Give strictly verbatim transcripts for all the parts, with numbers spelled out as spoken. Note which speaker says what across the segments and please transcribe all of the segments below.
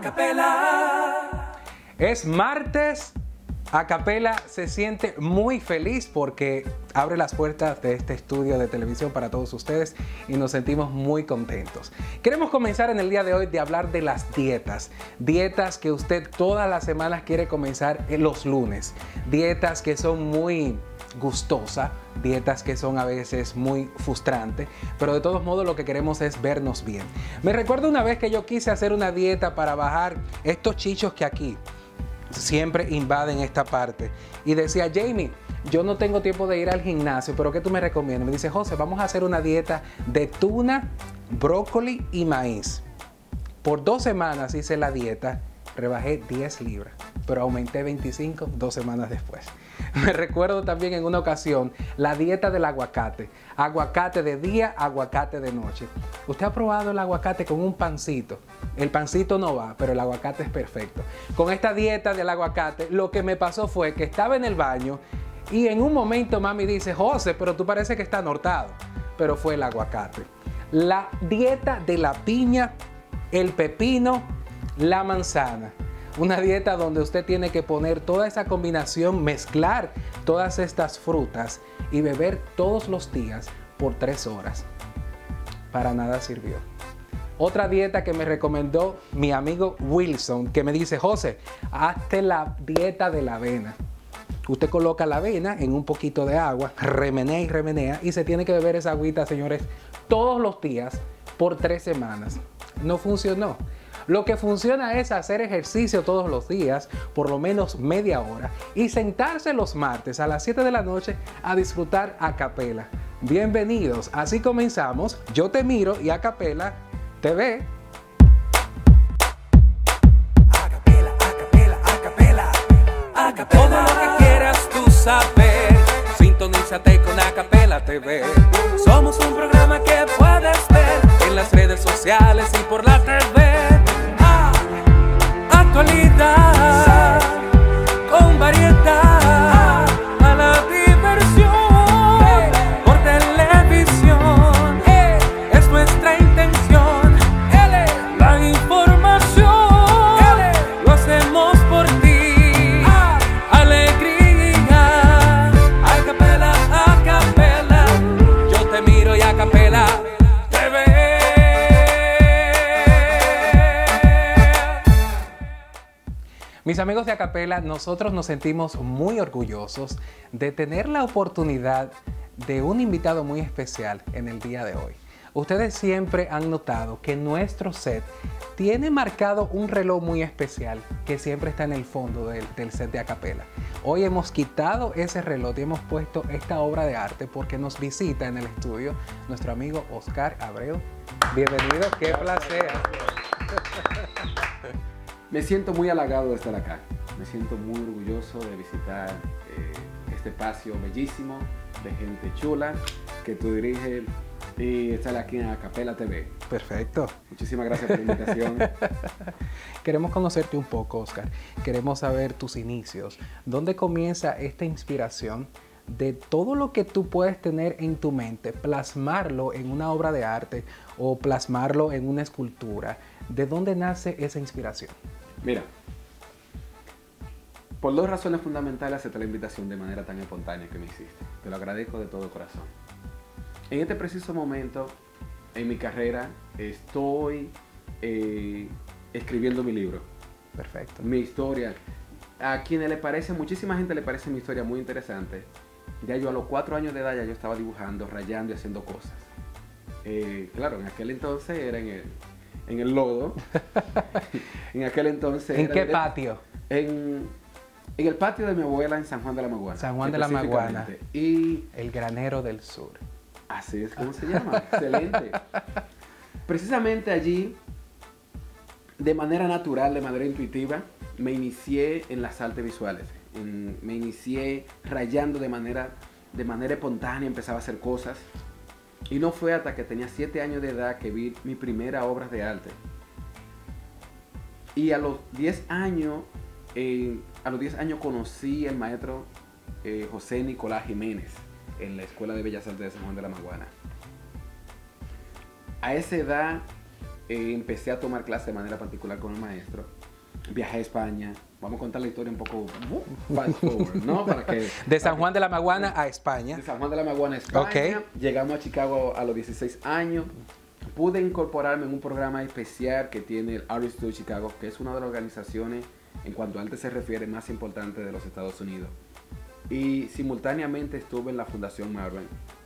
Speaker 1: Acapela.
Speaker 2: Es martes. Acapela se siente muy feliz porque abre las puertas de este estudio de televisión para todos ustedes y nos sentimos muy contentos. Queremos comenzar en el día de hoy de hablar de las dietas. Dietas que usted todas las semanas quiere comenzar en los lunes. Dietas que son muy gustosas, dietas que son a veces muy frustrantes, pero de todos modos lo que queremos es vernos bien. Me recuerdo una vez que yo quise hacer una dieta para bajar estos chichos que aquí siempre invaden esta parte y decía: Jamie, yo no tengo tiempo de ir al gimnasio, pero ¿qué tú me recomiendas? Me dice: José, vamos a hacer una dieta de tuna, brócoli y maíz. Por dos semanas hice la dieta, rebajé diez libras, pero aumenté veinticinco dos semanas después. Me recuerdo también en una ocasión la dieta del aguacate. Aguacate de día, aguacate de noche. ¿Usted ha probado el aguacate con un pancito? El pancito no va, pero el aguacate es perfecto. Con esta dieta del aguacate, lo que me pasó fue que estaba en el baño y en un momento mami dice: José, pero tú parece que estás anortado. Pero fue el aguacate. La dieta de la piña, el pepino, la manzana. Una dieta donde usted tiene que poner toda esa combinación, mezclar todas estas frutas y beber todos los días por tres horas. Para nada sirvió. Otra dieta que me recomendó mi amigo Wilson, que me dice: José, hazte la dieta de la avena. Usted coloca la avena en un poquito de agua, remenea y remenea y se tiene que beber esa agüita, señores, todos los días por tres semanas. No funcionó. Lo que funciona es hacer ejercicio todos los días, por lo menos media hora, y sentarse los martes a las siete de la noche a disfrutar Acapela. Bienvenidos, así comenzamos. Yo te miro y Acapela T V.
Speaker 1: Acapela, acapela, acapela, acapela. Todo lo que quieras tú saber, sintonízate con Acapela T V. Somos un programa que puedes ver en las redes sociales y por la T V. Ah, actualidad con variedad, a la diversión por televisión. Es nuestra intención, la información lo hacemos por ti. Alegría, Acapela, Acapela. Yo te miro y Acapela T V.
Speaker 2: Mis amigos de Acapela, nosotros nos sentimos muy orgullosos de tener la oportunidad de un invitado muy especial en el día de hoy. Ustedes siempre han notado que nuestro set tiene marcado un reloj muy especial que siempre está en el fondo del, del set de Acapela. Hoy hemos quitado ese reloj y hemos puesto esta obra de arte porque nos visita en el estudio nuestro amigo Oscar Abreu. Bienvenido, qué placer.
Speaker 3: Me siento muy halagado de estar acá. Me siento muy orgulloso de visitar eh, este espacio bellísimo, de gente chula, que tú diriges y estar aquí en Acapela T V.
Speaker 2: Perfecto.
Speaker 3: Muchísimas gracias por la invitación.
Speaker 2: Queremos conocerte un poco, Oscar. Queremos saber tus inicios. ¿Dónde comienza esta inspiración de todo lo que tú puedes tener en tu mente, plasmarlo en una obra de arte o plasmarlo en una escultura? ¿De dónde nace esa inspiración?
Speaker 3: Mira, por dos razones fundamentales acepté la invitación de manera tan espontánea que me hiciste. Te lo agradezco de todo corazón. En este preciso momento, en mi carrera, estoy eh, escribiendo mi libro.
Speaker 2: Perfecto.
Speaker 3: Mi historia. A quienes le parece, muchísima gente le parece mi historia muy interesante. Ya yo a los cuatro años de edad ya yo estaba dibujando, rayando y haciendo cosas. Eh, claro, en aquel entonces era en el, en el lodo. En aquel entonces...
Speaker 2: ¿En
Speaker 3: era
Speaker 2: qué
Speaker 3: de,
Speaker 2: patio?
Speaker 3: En, en el patio de mi abuela en San Juan de la Maguana.
Speaker 2: San Juan de la Maguana.
Speaker 3: Y...
Speaker 2: El Granero del Sur.
Speaker 3: Así es como se llama. Excelente. Precisamente allí, de manera natural, de manera intuitiva, me inicié en las artes visuales. En, me inicié rayando de manera, de manera espontánea, empezaba a hacer cosas. Y no fue hasta que tenía siete años de edad que vi mi primera obra de arte. Y a los diez años, eh, a los diez años conocí al maestro eh, José Nicolás Jiménez en la Escuela de Bellas Artes de San Juan de la Maguana. A esa edad eh, empecé a tomar clases de manera particular con el maestro. Viajé a España. Vamos a contar la historia un poco uh, fast forward, ¿no? Para que,
Speaker 2: de San
Speaker 3: para
Speaker 2: Juan
Speaker 3: que,
Speaker 2: de la Maguana a España.
Speaker 3: De San Juan de la Maguana a España.
Speaker 2: Okay.
Speaker 3: Llegamos a Chicago a los dieciséis años. Pude incorporarme en un programa especial que tiene el Art Studio Chicago, que es una de las organizaciones, en cuanto a arte se refiere, más importante de los Estados Unidos. Y simultáneamente estuve en la Fundación Marvel.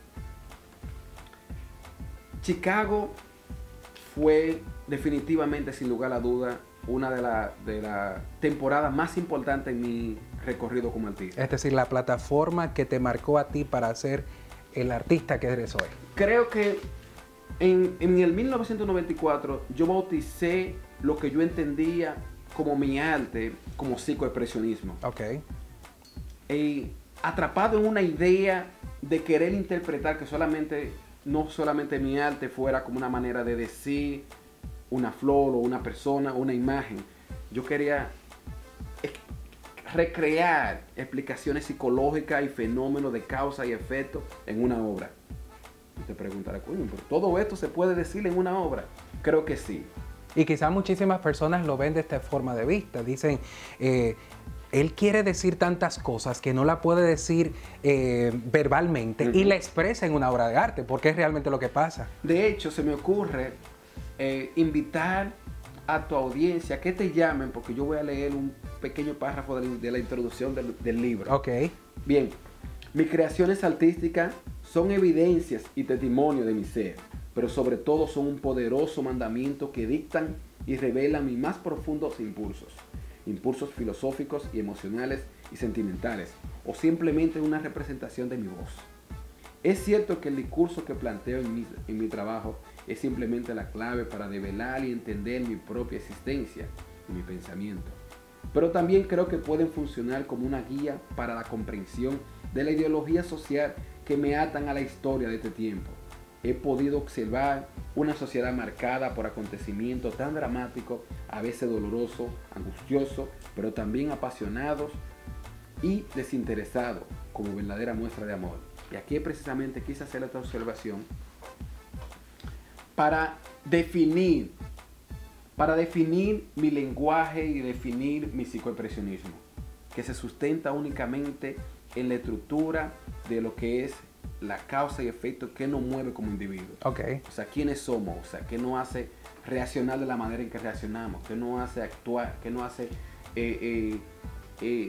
Speaker 3: Chicago fue definitivamente, sin lugar a duda, una de las de la temporadas más importantes en mi recorrido como artista.
Speaker 2: Es decir, la plataforma que te marcó a ti para ser el artista que eres hoy.
Speaker 3: Creo que en, en el mil novecientos noventa y cuatro yo bauticé lo que yo entendía como mi arte, como psicoexpresionismo.
Speaker 2: Ok.
Speaker 3: Y atrapado en una idea de querer interpretar que solamente, no solamente mi arte fuera como una manera de decir una flor o una persona o una imagen. Yo quería recrear explicaciones psicológicas y fenómenos de causa y efecto en una obra. Y te preguntarás, coño, pero todo esto se puede decir en una obra. Creo que sí.
Speaker 2: Y quizás muchísimas personas lo ven de esta forma de vista. Dicen, eh, él quiere decir tantas cosas que no la puede decir eh, verbalmente, uh-huh, y la expresa en una obra de arte, porque es realmente lo que pasa.
Speaker 3: De hecho, se me ocurre eh, invitar a tu audiencia que te llamen, porque yo voy a leer un pequeño párrafo de la, de la introducción del, del libro.
Speaker 2: Ok.
Speaker 3: Bien, mis creaciones artísticas son evidencias y testimonios de mi ser, pero sobre todo son un poderoso mandamiento que dictan y revelan mis más profundos impulsos. Impulsos filosóficos y emocionales y sentimentales, o simplemente una representación de mi voz. Es cierto que el discurso que planteo en mi, en mi trabajo es simplemente la clave para develar y entender mi propia existencia y mi pensamiento, pero también creo que pueden funcionar como una guía para la comprensión de la ideología social que me atan a la historia de este tiempo. He podido observar una sociedad marcada por acontecimientos tan dramáticos, a veces dolorosos, angustiosos, pero también apasionados y desinteresados, como verdadera muestra de amor. Y aquí precisamente quise hacer esta observación para definir, para definir mi lenguaje y definir mi psicoexpresionismo, que se sustenta únicamente en la estructura de lo que es la causa y efecto que nos mueve como individuos.
Speaker 2: Okay.
Speaker 3: O sea, quiénes somos, o sea, qué nos hace reaccionar de la manera en que reaccionamos, qué nos hace actuar, qué nos hace eh, eh, eh,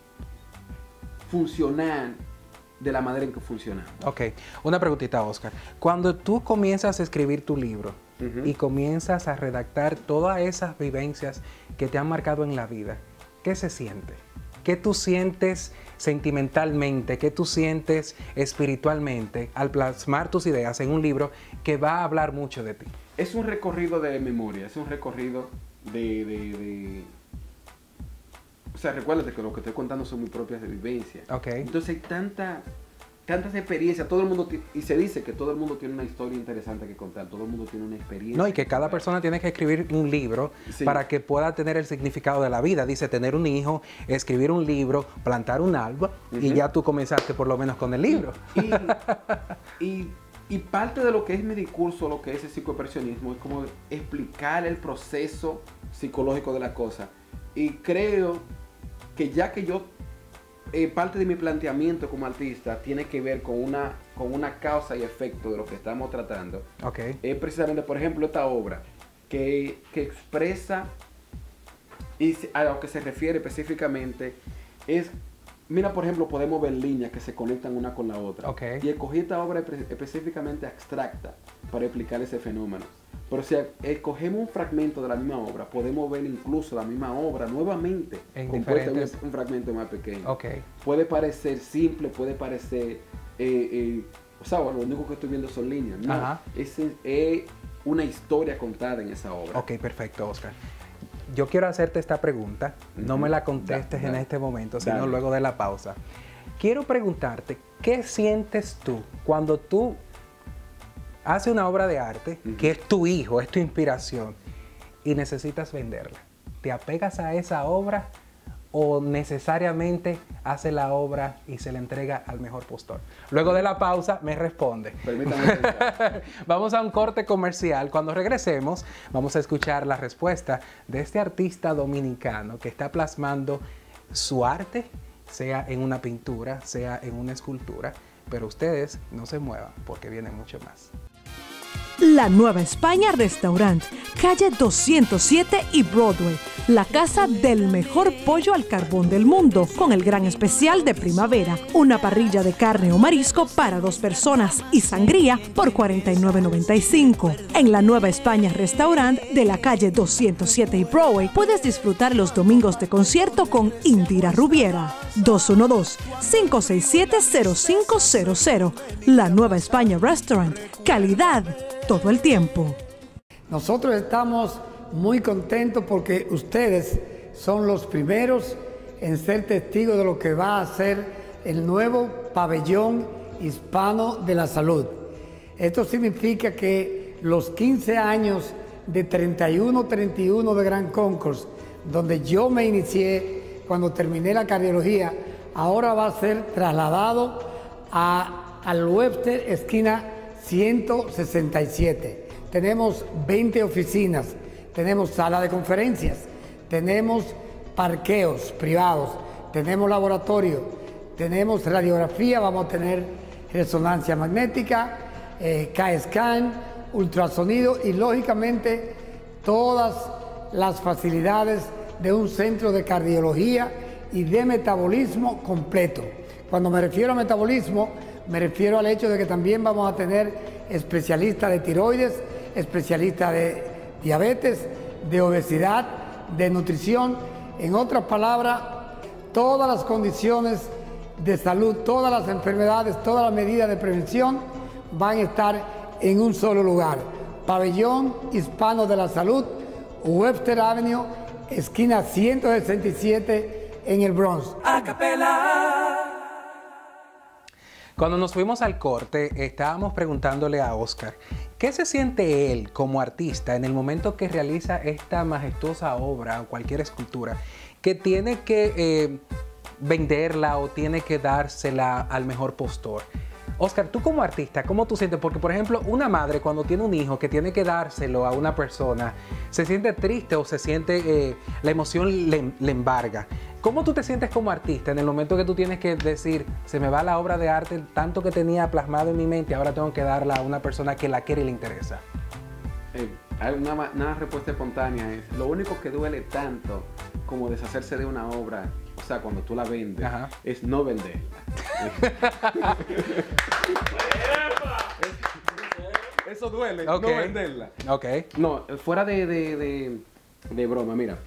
Speaker 3: funcionar de la manera en que funcionamos.
Speaker 2: Ok, una preguntita, Oscar. Cuando tú comienzas a escribir tu libro, uh-huh, y comienzas a redactar todas esas vivencias que te han marcado en la vida, ¿qué se siente? ¿Qué tú sientes sentimentalmente? ¿Qué tú sientes espiritualmente al plasmar tus ideas en un libro que va a hablar mucho de ti?
Speaker 3: Es un recorrido de memoria, es un recorrido de... de, de... O sea, recuérdate que lo que estoy contando son mis propias vivencias.
Speaker 2: Okay.
Speaker 3: Entonces hay tanta, tantas experiencias, todo el mundo, y se dice que todo el mundo tiene una historia interesante que contar, todo el mundo tiene una experiencia.
Speaker 2: No, y que cada persona tiene que escribir un libro, sí, para que pueda tener el significado de la vida. Dice, tener un hijo, escribir un libro, plantar un árbol, uh-huh, y ya tú comenzaste por lo menos con el libro.
Speaker 3: Y, y, y parte de lo que es mi discurso, lo que es el psicoexpresionismo, es como explicar el proceso psicológico de la cosa. Y creo que ya que yo, eh, parte de mi planteamiento como artista tiene que ver con una, con una causa y efecto de lo que estamos tratando.
Speaker 2: Okay.
Speaker 3: Es precisamente, por ejemplo, esta obra que, que expresa, y a lo que se refiere específicamente, es, mira, por ejemplo, podemos ver líneas que se conectan una con la otra.
Speaker 2: Okay.
Speaker 3: Y escogí esta obra específicamente abstracta para explicar ese fenómeno. Pero si escogemos un fragmento de la misma obra, podemos ver incluso la misma obra nuevamente
Speaker 2: en
Speaker 3: compuesta
Speaker 2: diferentes...
Speaker 3: en un fragmento más pequeño.
Speaker 2: Okay.
Speaker 3: Puede parecer simple, puede parecer, eh, eh, o sea, bueno, lo único que estoy viendo son líneas. No,
Speaker 2: Ajá.
Speaker 3: es, es una historia contada en esa obra.
Speaker 2: Ok, perfecto, Oscar. Yo quiero hacerte esta pregunta, uh-huh, no me la contestes dale, en dale. este momento, sino dale. luego de la pausa. Quiero preguntarte, ¿qué sientes tú cuando tú haces una obra de arte, uh-huh, que es tu hijo, es tu inspiración, y necesitas venderla? ¿Te apegas a esa obra o necesariamente hace la obra y se le entrega al mejor postor? Luego de la pausa me responde.
Speaker 3: Permítame pensar.
Speaker 2: Vamos a un corte comercial. Cuando regresemos vamos a escuchar la respuesta de este artista dominicano que está plasmando su arte, sea en una pintura, sea en una escultura, pero ustedes no se muevan porque viene mucho más.
Speaker 4: La Nueva España Restaurant, calle doscientos siete y Broadway, la casa del mejor pollo al carbón del mundo, con el gran especial de primavera, una parrilla de carne o marisco para dos personas y sangría por cuarenta y nueve noventa y cinco. En la Nueva España Restaurant de la calle doscientos siete y Broadway puedes disfrutar los domingos de concierto con Indira Rubiera. dos uno dos, cinco seis siete, cero cinco cero cero. La Nueva España Restaurant, calidad todo el tiempo.
Speaker 5: Nosotros estamos muy contentos porque ustedes son los primeros en ser testigos de lo que va a ser el nuevo pabellón hispano de la salud. Esto significa que los quince años de treinta y uno treinta y uno de Gran Concourse, donde yo me inicié cuando terminé la cardiología, ahora va a ser trasladado a, al Webster, esquina ciento sesenta y siete. Tenemos veinte oficinas, tenemos sala de conferencias, tenemos parqueos privados, tenemos laboratorio, tenemos radiografía, vamos a tener resonancia magnética, eh, C A T-Scan, ultrasonido y lógicamente todas las facilidades de un centro de cardiología y de metabolismo completo. Cuando me refiero a metabolismo, me refiero al hecho de que también vamos a tener especialistas de tiroides, especialistas de diabetes, de obesidad, de nutrición. En otras palabras, todas las condiciones de salud, todas las enfermedades, todas las medidas de prevención van a estar en un solo lugar. Pabellón Hispano de la Salud, Webster Avenue, esquina ciento sesenta y siete en el Bronx.
Speaker 1: Acapela.
Speaker 2: Cuando nos fuimos al corte, estábamos preguntándole a Oscar, ¿qué se siente él como artista en el momento que realiza esta majestuosa obra o cualquier escultura, que tiene que eh, venderla o tiene que dársela al mejor postor? Oscar, tú como artista, ¿cómo tú sientes? Porque, por ejemplo, una madre cuando tiene un hijo que tiene que dárselo a una persona, se siente triste o se siente, eh, la emoción le, le embarga. ¿Cómo tú te sientes como artista en el momento que tú tienes que decir, se me va la obra de arte, tanto que tenía plasmado en mi mente, ahora tengo que darla a una persona que la quiere y le interesa?
Speaker 3: Eh, hay una, una respuesta espontánea es, lo único que duele tanto como deshacerse de una obra, o sea, cuando tú la vendes, Ajá. es no venderla. Eso duele, okay. no venderla.
Speaker 2: Okay.
Speaker 3: No, fuera de, de, de, de broma, mira.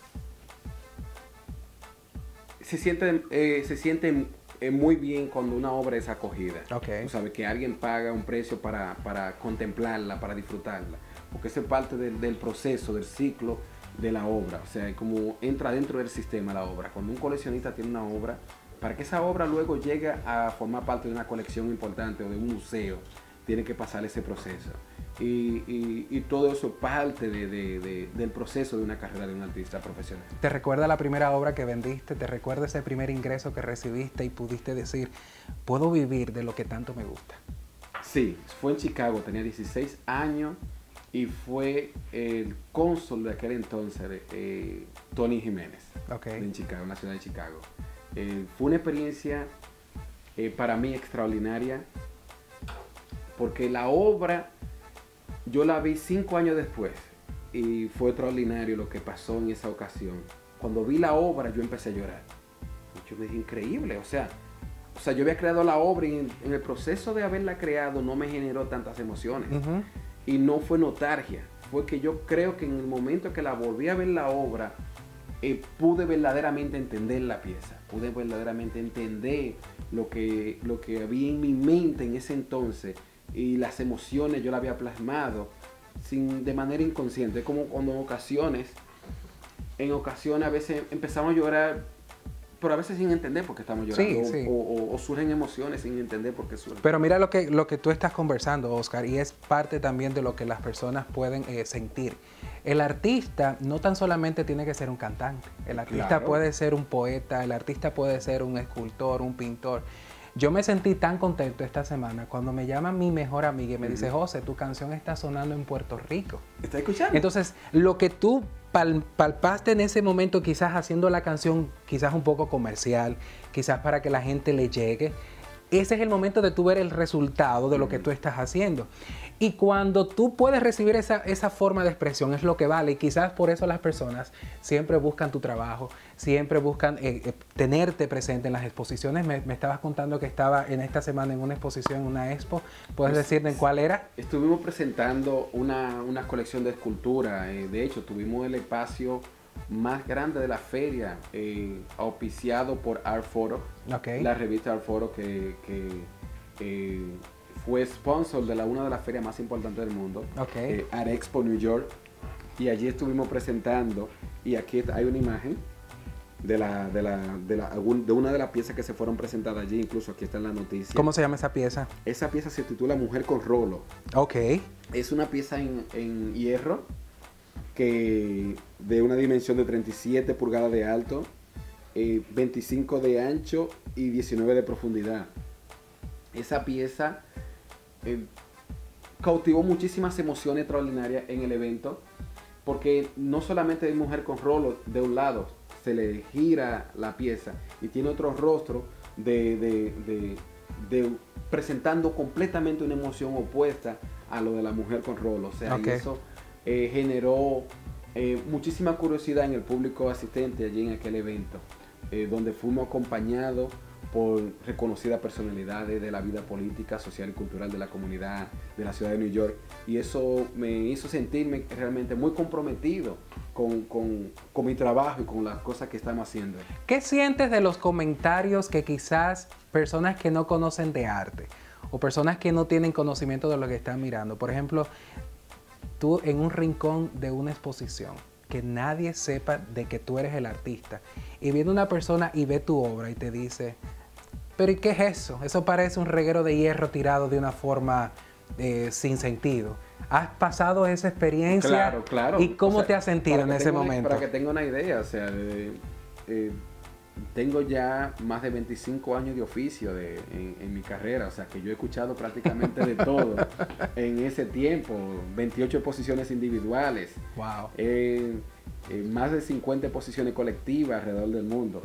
Speaker 3: Se siente, eh, se siente eh, muy bien cuando una obra es acogida.
Speaker 2: Okay.
Speaker 3: Tú sabes que alguien paga un precio para, para contemplarla, para disfrutarla. Porque eso es parte del, del proceso, del ciclo de la obra. O sea, como entra dentro del sistema la obra. Cuando un coleccionista tiene una obra, para que esa obra luego llegue a formar parte de una colección importante o de un museo, tiene que pasar ese proceso. Y, y, y todo eso parte de, de, de, del proceso de una carrera de un artista profesional.
Speaker 2: ¿Te recuerda la primera obra que vendiste? ¿Te recuerda ese primer ingreso que recibiste y pudiste decir, puedo vivir de lo que tanto me gusta?
Speaker 3: Sí, fue en Chicago, tenía dieciséis años y fue el cónsul de aquel entonces, eh, Tony Jiménez,
Speaker 2: okay.
Speaker 3: en Chicago, en la ciudad de Chicago. Eh, fue una experiencia eh, para mí extraordinaria porque la obra yo la vi cinco años después y fue extraordinario lo que pasó en esa ocasión. Cuando vi la obra yo empecé a llorar. Yo me dije, increíble, o sea, o sea yo había creado la obra y en, en el proceso de haberla creado no me generó tantas emociones. Uh-huh. Y no fue nostalgia, fue que yo creo que en el momento que la volví a ver la obra, eh, pude verdaderamente entender la pieza, pude verdaderamente entender lo que, lo que había en mi mente en ese entonces. Y las emociones yo las había plasmado sin, de manera inconsciente, como cuando en ocasiones, en ocasiones a veces empezamos a llorar pero a veces sin entender por qué estamos llorando,
Speaker 2: Sí, sí.
Speaker 3: O, o- o surgen emociones sin entender por qué surgen.
Speaker 2: Pero mira lo que, lo que tú estás conversando, Oscar, y es parte también de lo que las personas pueden eh, sentir. El artista no tan solamente tiene que ser un cantante, el artista
Speaker 3: Claro.
Speaker 2: puede ser un poeta, el artista puede ser un escultor, un pintor. Yo me sentí tan contento esta semana cuando me llama mi mejor amiga y me dice, José, tu canción está sonando en Puerto Rico.
Speaker 3: ¿Estás escuchando?
Speaker 2: Entonces, lo que tú pal- palpaste en ese momento, quizás haciendo la canción, quizás un poco comercial, quizás para que la gente le llegue, ese es el momento de tú ver el resultado de lo que tú estás haciendo. Y cuando tú puedes recibir esa, esa forma de expresión es lo que vale. Y quizás por eso las personas siempre buscan tu trabajo, siempre buscan eh, eh, tenerte presente en las exposiciones. Me, me estabas contando que estaba en esta semana en una exposición, una expo. ¿Puedes decirme en cuál era?
Speaker 3: Estuvimos presentando una, una colección de escultura. Eh, de hecho, tuvimos el espacio más grande de la feria, eh, auspiciado por Art Photo,
Speaker 2: Ok.
Speaker 3: la revista Art Photo que, que eh, fue sponsor de la, una de las ferias más importantes del mundo,
Speaker 2: Ok.
Speaker 3: eh, Art Expo New York, y allí estuvimos presentando, y aquí hay una imagen de, la, de, la, de, la, algún- de una de las piezas que se fueron presentadas allí, incluso aquí está en la noticia.
Speaker 2: ¿Cómo se llama esa pieza?
Speaker 3: Esa pieza se titula Mujer con Rolo.
Speaker 2: Ok.
Speaker 3: Es una pieza en, en hierro que de una dimensión de treinta y siete pulgadas de alto, eh, veinticinco de ancho y diecinueve de profundidad. Esa pieza eh, cautivó muchísimas emociones extraordinarias en el evento, porque no solamente hay mujer con rolo de un lado, se le gira la pieza y tiene otro rostro de, de- de- de- presentando completamente una emoción opuesta a lo de la mujer con rolo. O sea,
Speaker 2: Ok.
Speaker 3: y eso eh, generó eh, muchísima curiosidad en el público asistente allí en aquel evento, eh, donde fuimos acompañados por reconocidas personalidades de la vida política, social y cultural de la comunidad de la ciudad de New York, y eso me hizo sentirme realmente muy comprometido con, con- con mi trabajo y con las cosas que estamos haciendo.
Speaker 2: ¿Qué sientes de los comentarios que quizás personas que no conocen de arte o personas que no tienen conocimiento de lo que están mirando? Por ejemplo, tú en un rincón de una exposición, que nadie sepa de que tú eres el artista, y viene una persona y ve tu obra y te dice, pero ¿y qué es eso? Eso parece un reguero de hierro tirado de una forma eh, sin sentido. ¿Has pasado esa experiencia?
Speaker 3: Claro, claro.
Speaker 2: ¿Y cómo
Speaker 3: O sea,
Speaker 2: te has sentido
Speaker 3: para
Speaker 2: en
Speaker 3: que
Speaker 2: ese
Speaker 3: tenga una-
Speaker 2: momento?
Speaker 3: Para que tenga una idea, o sea, de- eh, tengo ya más de veinticinco años de oficio de- en, en mi carrera, o sea, que yo he escuchado prácticamente de todo en ese tiempo, veintiocho exposiciones individuales,
Speaker 2: Wow.
Speaker 3: eh, eh, más de cincuenta exposiciones colectivas alrededor del mundo.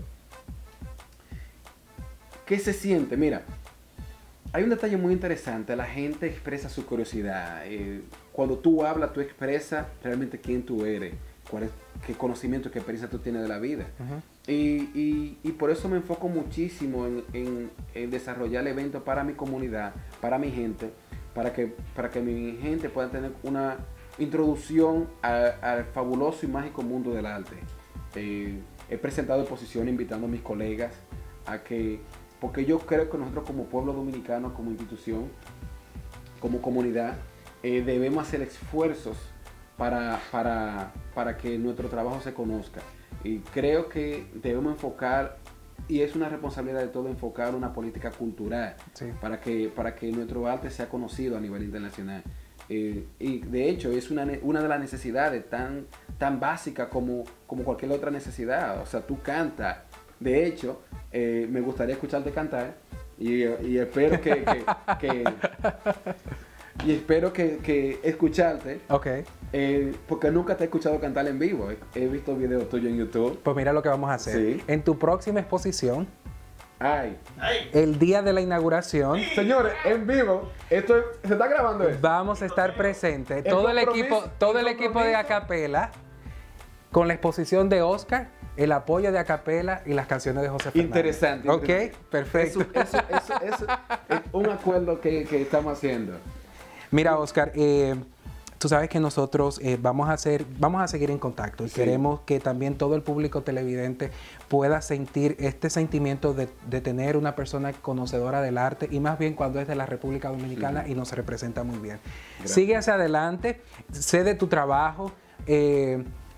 Speaker 3: ¿Qué se siente? Mira, hay un detalle muy interesante. La gente expresa su curiosidad. Eh, cuando tú hablas, tú expresas realmente quién tú eres, cuál es, qué conocimiento, qué experiencia tú tienes de la vida.
Speaker 2: Ujú.
Speaker 3: Y, y- y por eso me enfoco muchísimo en, en- en desarrollar el evento para mi comunidad, para mi gente, para que, para que mi gente pueda tener una introducción a- al fabuloso y mágico mundo del arte. Eh, he presentado exposiciones invitando a mis colegas a que, porque yo creo que nosotros como pueblo dominicano, como institución, como comunidad, eh, debemos hacer esfuerzos para, para, para que nuestro trabajo se conozca. Y creo que debemos enfocar, y es una responsabilidad de todo, enfocar una política cultural
Speaker 2: Sí.
Speaker 3: para, que, para que nuestro arte sea conocido a nivel internacional. Eh, y de hecho es una, ne- una de las necesidades tan, tan básicas como, como cualquier otra necesidad. O sea, tú cantas. De hecho, eh, me gustaría escucharte cantar y, y espero que, que- que- y espero que, que escucharte,
Speaker 2: Ok.
Speaker 3: eh, porque nunca te he escuchado cantar en vivo. He, he visto videos tuyos en YouTube.
Speaker 2: Pues mira lo que vamos a hacer.
Speaker 3: Sí.
Speaker 2: En tu próxima exposición,
Speaker 3: Ay,
Speaker 2: el día de la inauguración,
Speaker 3: señores, en vivo, esto es- se está grabando esto.
Speaker 2: vamos a estar presentes.
Speaker 3: El
Speaker 2: Todo el
Speaker 3: compromiso-
Speaker 2: equipo, todo el
Speaker 3: el
Speaker 2: equipo de
Speaker 3: compromiso.
Speaker 2: Acapela, con la exposición de Oscar, el apoyo de Acapela y las canciones de José Fernández.
Speaker 3: Interesante.
Speaker 2: Ok,
Speaker 3: interesante.
Speaker 2: perfecto.
Speaker 3: Eso, eso, eso, eso es un acuerdo que, que estamos haciendo.
Speaker 2: Mira, Oscar, eh, tú sabes que nosotros eh, vamos a hacer, vamos a seguir en contacto y
Speaker 3: Sí.
Speaker 2: queremos que también todo el público televidente pueda sentir este sentimiento de, de tener una persona conocedora del arte y más bien cuando es de la República Dominicana y nos representa muy bien.
Speaker 3: Gracias.
Speaker 2: Sigue hacia adelante, sé de tu trabajo. eh,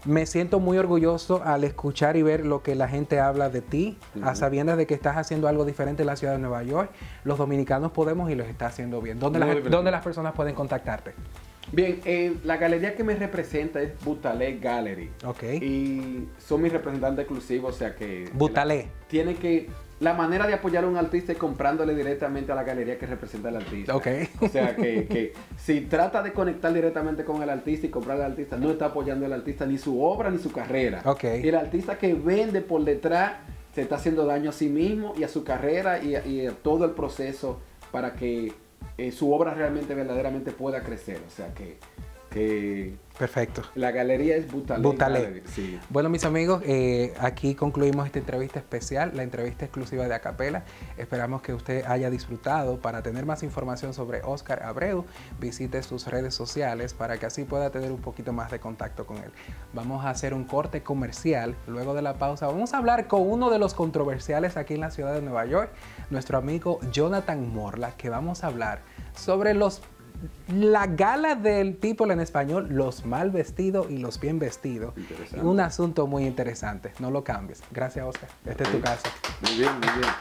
Speaker 2: me siento muy orgulloso al escuchar y ver lo que la gente habla de ti, uh-huh. a sabiendas de que estás haciendo algo diferente en la ciudad de Nueva York. Los dominicanos podemos y los está haciendo bien. ¿Dónde, las, ¿dónde las personas pueden contactarte?
Speaker 3: Bien, eh, la galería que me representa es Butalé Gallery.
Speaker 2: Ok.
Speaker 3: Y son mis representantes exclusivos, o sea que...
Speaker 2: Butalé.
Speaker 3: Tiene que... La manera de apoyar a un artista es comprándole directamente a la galería que representa al artista.
Speaker 2: Ok.
Speaker 3: O sea que, que si trata de conectar directamente con el artista y comprarle al artista, no está apoyando al artista ni su obra ni su carrera.
Speaker 2: Ok.
Speaker 3: Y el artista que vende por detrás se está haciendo daño a sí mismo y a su carrera y a, y a todo el proceso para que eh, su obra realmente, verdaderamente pueda crecer. O sea que... que
Speaker 2: Perfecto.
Speaker 3: La galería es Butalé.
Speaker 2: Butalé.
Speaker 3: Sí.
Speaker 2: Bueno, mis amigos, eh, aquí concluimos esta entrevista especial, la entrevista exclusiva de Acapela. Esperamos que usted haya disfrutado. Para tener más información sobre Óscar Abreu, visite sus redes sociales para que así pueda tener un poquito más de contacto con él. Vamos a hacer un corte comercial. Luego de la pausa vamos a hablar con uno de los controversiales aquí en la ciudad de Nueva York, nuestro amigo Jonathan Morla, que vamos a hablar sobre los la gala del People en español, los mal vestidos y los bien vestidos. Un asunto muy interesante. No lo cambies. Gracias, Óscar. Esta es tu casa.
Speaker 3: Muy bien, muy bien.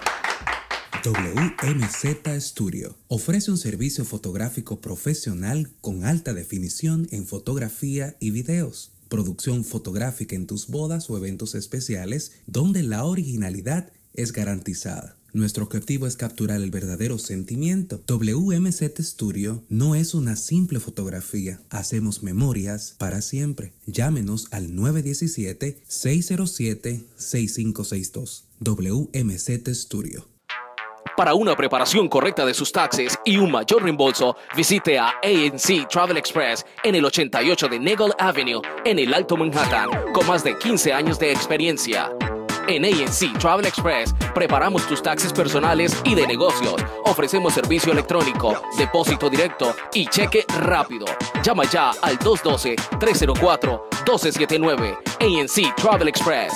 Speaker 6: W M Z Studio ofrece un servicio fotográfico profesional con alta definición en fotografía y videos. Producción fotográfica en tus bodas o eventos especiales donde la originalidad es garantizada. Nuestro objetivo es capturar el verdadero sentimiento. W M Z Studio no es una simple fotografía. Hacemos memorias para siempre. Llámenos al nueve uno siete, seis cero siete, seis cinco seis dos. W M Z Studio.
Speaker 7: Para una preparación correcta de sus taxes y un mayor reembolso, visite a A N C Travel Express en el ochenta y ocho de Nagel Avenue, en el Alto Manhattan, con más de quince años de experiencia. En A N C Travel Express preparamos tus taxes personales y de negocios. Ofrecemos servicio electrónico, depósito directo y cheque rápido. Llama ya al dos uno dos, tres cero cuatro, uno dos siete nueve. A N C Travel Express.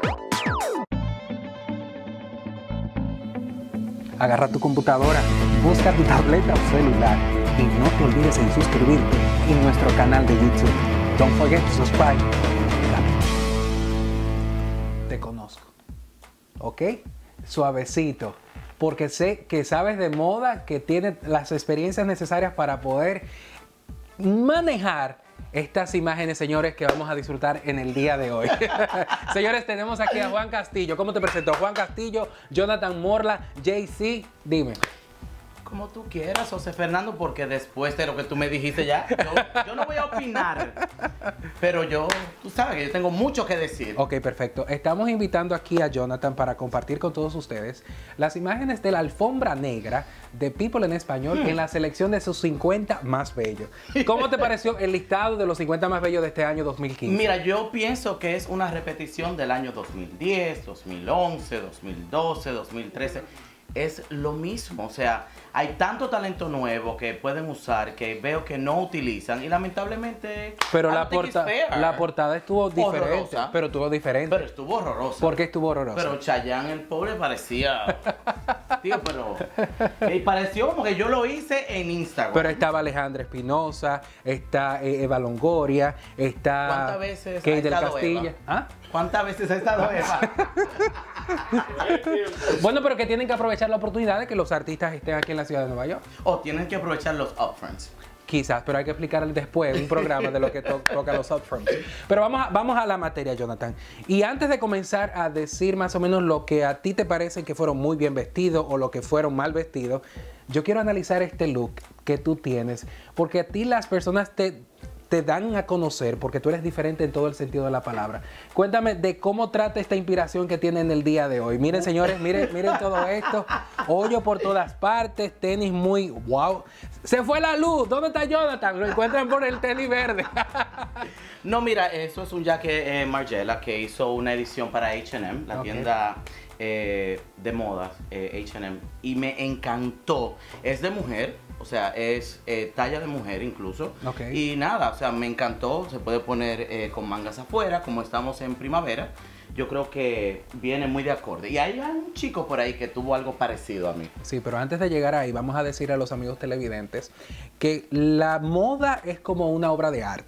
Speaker 2: Agarra tu computadora, busca tu tableta o celular y no te olvides en suscribirte en nuestro canal de YouTube. Don't forget to subscribe. Te conozco, ¿ok? Suavecito, porque sé que sabes de moda, que tienes las experiencias necesarias para poder manejar estas imágenes, señores, que vamos a disfrutar en el día de hoy. Señores, tenemos aquí a Juan Castillo. ¿Cómo te presento? Juan Castillo, Jonathan Morla, J C, dime.
Speaker 8: Como tú quieras, José Fernando, porque después de lo que tú me dijiste ya, yo, yo no voy a opinar. Pero yo, tú sabes que yo tengo mucho que decir.
Speaker 2: Ok, perfecto. Estamos invitando aquí a Jonathan para compartir con todos ustedes las imágenes de la alfombra negra de People en español hmm. en la selección de sus cincuenta más bellos. ¿Cómo te pareció el listado de los cincuenta más bellos de este año dos mil quince?
Speaker 8: Mira, yo pienso que es una repetición del año dos mil diez, dos mil once, dos mil doce, dos mil trece. Es lo mismo, o sea, hay tanto talento nuevo que pueden usar que veo que no utilizan y lamentablemente...
Speaker 2: Pero la, porta la portada estuvo diferente,
Speaker 8: horrorosa,
Speaker 2: pero estuvo diferente.
Speaker 8: Pero estuvo horrorosa.
Speaker 2: ¿Por qué estuvo horrorosa?
Speaker 8: Pero Chayanne, el pobre, parecía... Tío, pero... Y pareció como que yo lo hice en Instagram.
Speaker 2: Pero estaba Alejandra Espinosa, está eh, Eva Longoria, está...
Speaker 8: ¿Cuántas veces
Speaker 2: Kate
Speaker 8: ha
Speaker 2: del
Speaker 8: estado
Speaker 2: Castilla.
Speaker 8: Eva?
Speaker 2: ¿Ah?
Speaker 8: ¿Cuántas veces ha estado Eva?
Speaker 2: Bueno, pero que tienen que aprovechar la oportunidad de que los artistas estén aquí en la ciudad de Nueva York.
Speaker 8: O tienen que aprovechar los upfronts.
Speaker 2: Quizás, pero hay que explicar después un programa de lo que to toca los upfronts. Pero vamos a, vamos a la materia, Jonathan. Y antes de comenzar a decir más o menos lo que a ti te parece que fueron muy bien vestidos o lo que fueron mal vestidos, yo quiero analizar este look que tú tienes, porque a ti las personas te... te dan a conocer porque tú eres diferente en todo el sentido de la palabra. Cuéntame de cómo trata esta inspiración que tienen el día de hoy. Miren, señores, miren, miren todo esto. Hoyo por todas partes, tenis muy wow. Se fue la luz. ¿Dónde está Jonathan? Lo encuentran por el tenis verde.
Speaker 8: No, mira, eso es un jacket eh, Margiela que hizo una edición para H and M, la okay. tienda eh, de modas eh, H and M, y me encantó. Es de mujer. O sea, es eh, talla de mujer incluso. Okay. Y nada, o sea, me encantó. Se puede poner eh, con mangas afuera, como estamos en primavera. Yo creo que viene muy de acorde. Y hay un chico por ahí que tuvo algo parecido a mí.
Speaker 2: Sí, pero antes de llegar ahí, vamos a decir a los amigos televidentes que la moda es como una obra de arte.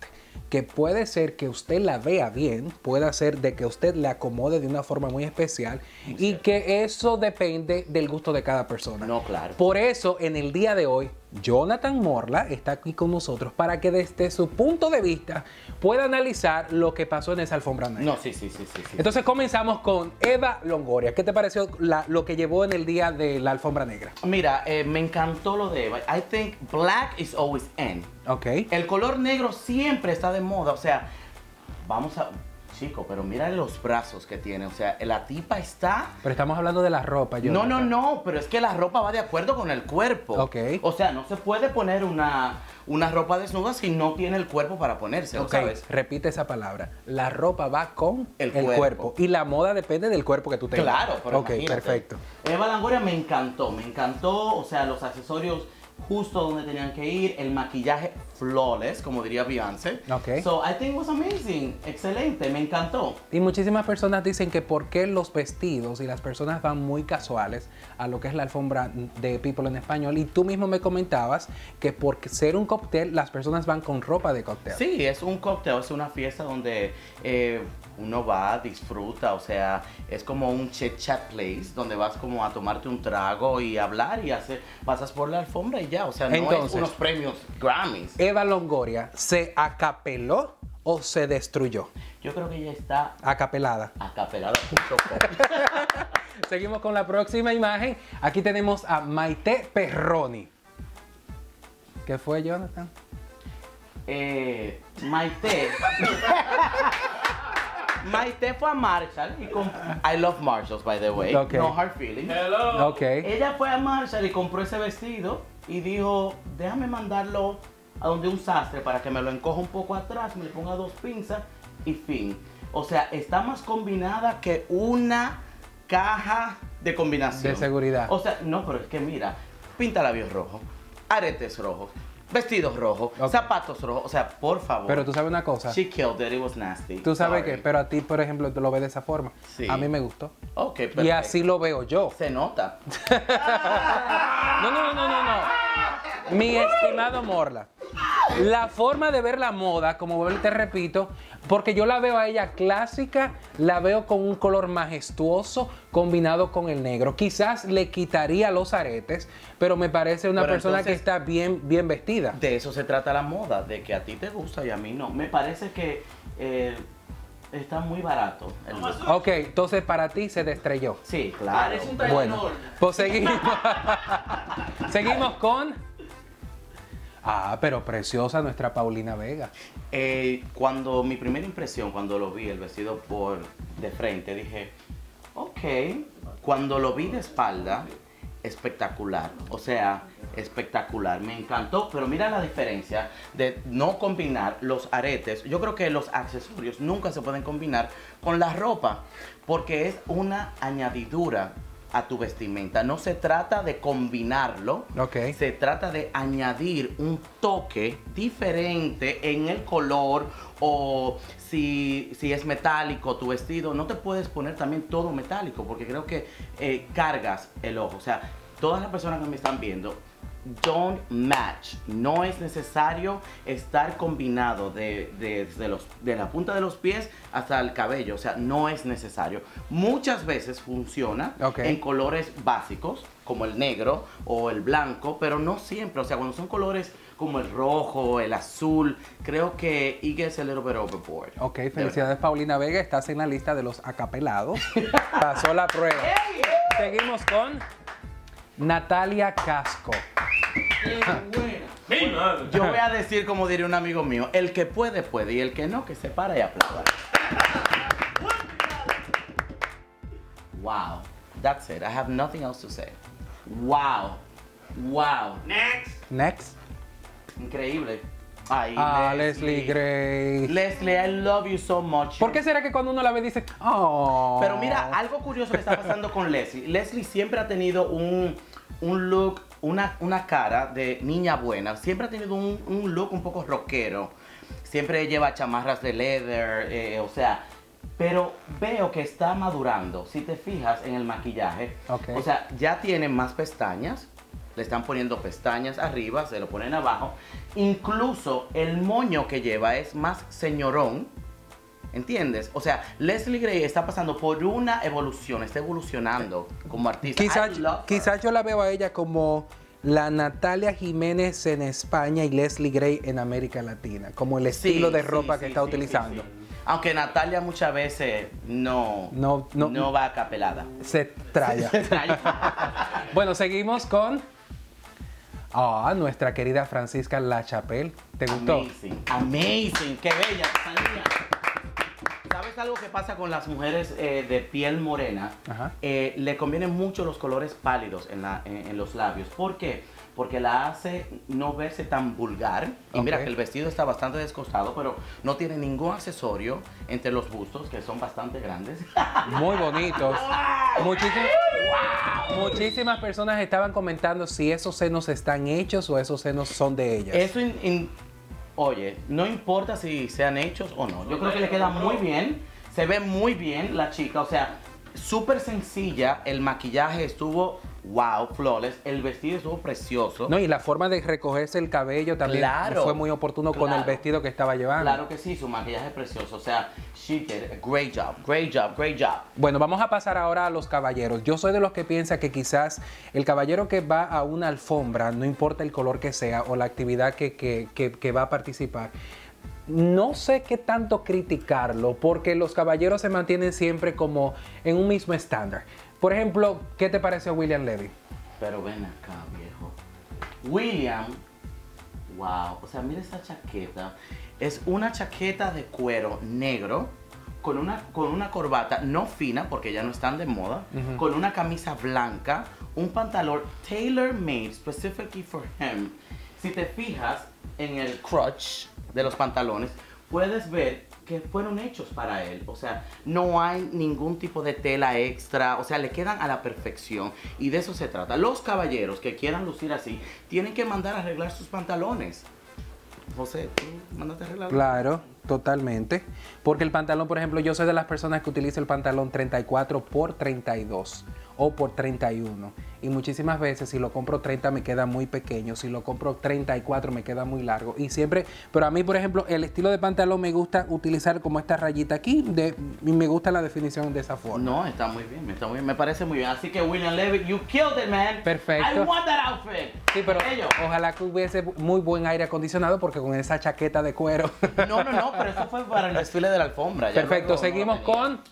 Speaker 2: que puede ser que usted la vea bien, puede ser de que usted le acomode de una forma muy especial muy y cierto. Que eso depende del gusto de cada persona.
Speaker 8: No, claro.
Speaker 2: Por eso, en el día de hoy, Jonathan Morla está aquí con nosotros para que desde su punto de vista pueda analizar lo que pasó en esa alfombra negra.
Speaker 8: No, sí, sí, sí, sí, sí.
Speaker 2: Entonces comenzamos con Eva Longoria. ¿Qué te pareció la, lo que llevó en el día de la alfombra negra?
Speaker 8: Mira, eh, me encantó lo de Eva. I think black is always in.
Speaker 2: Ok.
Speaker 8: El color negro siempre está de moda. O sea, vamos a... Chico, pero mira los brazos que tiene. O sea, la tipa está...
Speaker 2: Pero estamos hablando de la ropa, yo.
Speaker 8: No, no, no, pero es que la ropa va de acuerdo con el cuerpo.
Speaker 2: Ok.
Speaker 8: O sea, no se puede poner una, una ropa desnuda si no tiene el cuerpo para ponerse,
Speaker 2: Ok,
Speaker 8: ¿sabes?
Speaker 2: repite esa palabra. La ropa va con
Speaker 8: El
Speaker 2: el,
Speaker 8: cuerpo.
Speaker 2: cuerpo. Y la moda depende del cuerpo que tú tengas.
Speaker 8: Claro, pero
Speaker 2: Ok,
Speaker 8: imagínate.
Speaker 2: perfecto.
Speaker 8: Eva Longoria me encantó, me encantó. O sea, los accesorios justo donde tenían que ir, el maquillaje flawless, como diría Beyoncé.
Speaker 2: Ok.
Speaker 8: So, I think it was amazing. Excelente, me encantó.
Speaker 2: Y muchísimas personas dicen que por qué los vestidos y las personas van muy casuales a lo que es la alfombra de People en Español. Y tú mismo me comentabas que por ser un cóctel, las personas van con ropa de cóctel.
Speaker 8: Sí, es un cóctel, es una fiesta donde eh, uno va, disfruta, o sea, es como un chit chat place donde vas como a tomarte un trago y hablar y hacer, pasas por la alfombra y ya, o sea, no
Speaker 2: Entonces,
Speaker 8: es unos premios Grammys.
Speaker 2: Eva Longoria, ¿se acapeló o se destruyó?
Speaker 8: Yo creo que ella está
Speaker 2: Acapelada.
Speaker 8: acapelada.
Speaker 2: Seguimos con la próxima imagen. Aquí tenemos a Maite Perroni. ¿Qué fue, Jonathan?
Speaker 8: eh, Maite. Maite fue a Marshall y compró... I love Marshalls, by the way.
Speaker 2: Okay.
Speaker 8: No hard feelings.
Speaker 2: Ok.
Speaker 8: Ella fue a Marshall y compró ese vestido y dijo, déjame mandarlo a donde un sastre para que me lo encoja un poco atrás, me le ponga dos pinzas y fin. O sea, está más combinada que una caja de combinación.
Speaker 2: De seguridad.
Speaker 8: O sea, no, pero es que mira, pinta labios rojos, aretes rojos, vestidos rojos,
Speaker 2: Okay.
Speaker 8: zapatos rojos. O sea, por favor.
Speaker 2: Pero tú sabes una cosa.
Speaker 8: She killed it, it was nasty.
Speaker 2: Tú sabes
Speaker 8: Sorry.
Speaker 2: que, pero a ti, por ejemplo, tú lo ves de esa forma.
Speaker 8: Sí.
Speaker 2: A mí me gustó.
Speaker 8: Ok, perfecto.
Speaker 2: Y así lo veo yo.
Speaker 8: Se nota.
Speaker 2: No, no, no, no, no, no. Mi estimado Morla, la forma de ver la moda, como te repito, porque yo la veo a ella clásica, la veo con un color majestuoso combinado con el negro. Quizás le quitaría los aretes, pero me parece una
Speaker 8: Pero
Speaker 2: persona
Speaker 8: entonces-
Speaker 2: que está bien, bien vestida.
Speaker 8: De eso se trata la moda, de que a ti te gusta y a mí no. Me parece que eh, está muy barato el look.
Speaker 2: Ok, entonces para ti se destrelló.
Speaker 8: Sí, claro.
Speaker 2: Bueno, pues seguimos. Seguimos con... Ah, pero preciosa nuestra Paulina Vega.
Speaker 8: Eh, cuando mi primera impresión, cuando lo vi, el vestido por de frente, dije, ok. Cuando lo vi de espalda, espectacular. O sea, espectacular. Me encantó, pero mira la diferencia de no combinar los aretes. Yo creo que los accesorios nunca se pueden combinar con la ropa, porque es una añadidura a tu vestimenta. No se trata de combinarlo,
Speaker 2: Ok.
Speaker 8: se trata de añadir un toque diferente en el color, o si, si es metálico tu vestido, no te puedes poner también todo metálico, porque creo que eh, cargas el ojo. O sea, todas las personas que me están viendo, don't match. No es necesario estar combinado de, de, de los, de la punta de los pies hasta el cabello. O sea, no es necesario. Muchas veces funciona
Speaker 2: Ok.
Speaker 8: en colores básicos, como el negro o el blanco, pero no siempre. O sea, cuando son colores como el rojo, el azul, creo que it gets a little bit overboard.
Speaker 2: Ok, felicidades Paulina Vega, estás en la lista de los acapelados. Pasó la prueba. Seguimos con Natalia Casco.
Speaker 8: Yo voy a decir, como diría un amigo mío, el que puede, puede, y el que no, que se para y aplauda. Wow. That's it. I have nothing else to say. Wow. Wow.
Speaker 2: Next.
Speaker 8: Increíble. Ay,
Speaker 2: Ah, Leslie Grace.
Speaker 8: Leslie, I love you so much.
Speaker 2: ¿Por qué será que cuando uno la ve dice, oh?
Speaker 8: Pero mira, algo curioso que está pasando con Leslie. Leslie siempre ha tenido un, un look, una, una cara de niña buena. Siempre ha tenido un, un look un poco rockero. Siempre lleva chamarras de leather, eh, o sea... Pero veo que está madurando. Si te fijas en el maquillaje,
Speaker 2: Ok.
Speaker 8: o sea, ya tiene más pestañas, le están poniendo pestañas arriba, se lo ponen abajo. Incluso el moño que lleva es más señorón, ¿entiendes? O sea, Leslie Gray está pasando por una evolución, está evolucionando como artista.
Speaker 2: Quizás
Speaker 8: I love her.
Speaker 2: quizás yo la veo a ella como la Natalia Jiménez en España y Leslie Gray en América Latina, como el estilo
Speaker 8: Sí,
Speaker 2: de
Speaker 8: sí,
Speaker 2: ropa
Speaker 8: sí,
Speaker 2: que está
Speaker 8: sí,
Speaker 2: utilizando.
Speaker 8: sí, sí. Aunque Natalia muchas veces no,
Speaker 2: No, no,
Speaker 8: no va acapelada.
Speaker 2: Se traya. Bueno, seguimos con ah, nuestra querida Francisca Lachapelle. ¿Te gustó?
Speaker 8: Amazing, amazing, qué bella, Sanía. ¿Sabes algo que pasa con las mujeres eh, de piel morena?
Speaker 2: Ajá.
Speaker 8: Eh, le convienen mucho los colores pálidos en, la, en, en los labios. ¿Por qué? Porque la hace no verse tan vulgar. Y
Speaker 2: Ok.
Speaker 8: mira que el vestido está bastante descostado, pero no tiene ningún accesorio entre los bustos, que son bastante grandes.
Speaker 2: Muy bonitos. Muchísimas, muchísimas personas estaban comentando si esos senos están hechos o esos senos son de ellas.
Speaker 8: Eso, in- in- oye, no importa si sean hechos o no. Yo creo que le queda muy bien. Se ve muy bien la chica. O sea, súper sencilla. El maquillaje estuvo, wow, flawless. El vestido estuvo precioso.
Speaker 2: No, y la forma de recogerse el cabello también
Speaker 8: Claro,
Speaker 2: fue muy oportuno con el
Speaker 8: claro.
Speaker 2: vestido que estaba llevando.
Speaker 8: Claro que sí, su maquillaje es precioso. O sea, she did a great job, great job, great job.
Speaker 2: Bueno, vamos a pasar ahora a los caballeros. Yo soy de los que piensa que quizás el caballero que va a una alfombra, no importa el color que sea o la actividad que, que, que, que va a participar, no sé qué tanto criticarlo, porque los caballeros se mantienen siempre como en un mismo estándar. Por ejemplo, ¿qué te pareció William Levy?
Speaker 8: Pero ven acá, viejo. William, wow, o sea, mira esta chaqueta. Es una chaqueta de cuero negro con una, con una corbata no fina, porque ya no están de moda,
Speaker 2: Ujú.
Speaker 8: con una camisa blanca, un pantalón tailor-made specifically for him. Si te fijas en el crotch de los pantalones, puedes ver que fueron hechos para él. O sea, no hay ningún tipo de tela extra. O sea, le quedan a la perfección. Y de eso se trata. Los caballeros que quieran lucir así, tienen que mandar a arreglar sus pantalones. José, ¿tú mandaste a arreglar?
Speaker 2: Claro, totalmente. Porque el pantalón, por ejemplo, yo soy de las personas que utiliza el pantalón treinta y cuatro por treinta y dos o por treinta y uno. Y muchísimas veces si lo compro treinta me queda muy pequeño, si lo compro treinta y cuatro me queda muy largo. Y siempre, pero a mí, por ejemplo, el estilo de pantalón me gusta utilizar como esta rayita aquí de, y me gusta la definición de esa forma.
Speaker 8: No, está muy bien, está muy bien, me parece muy bien. Así que William Levy, you killed it, man.
Speaker 2: Perfecto.
Speaker 8: I want that outfit.
Speaker 2: Sí, pero
Speaker 8: Bello.
Speaker 2: ojalá que hubiese muy buen aire acondicionado porque con esa chaqueta de cuero.
Speaker 8: No, no, no, pero eso fue para el desfile de la alfombra. Ya
Speaker 2: Perfecto,
Speaker 8: luego no
Speaker 2: seguimos
Speaker 8: lo tenía.
Speaker 2: con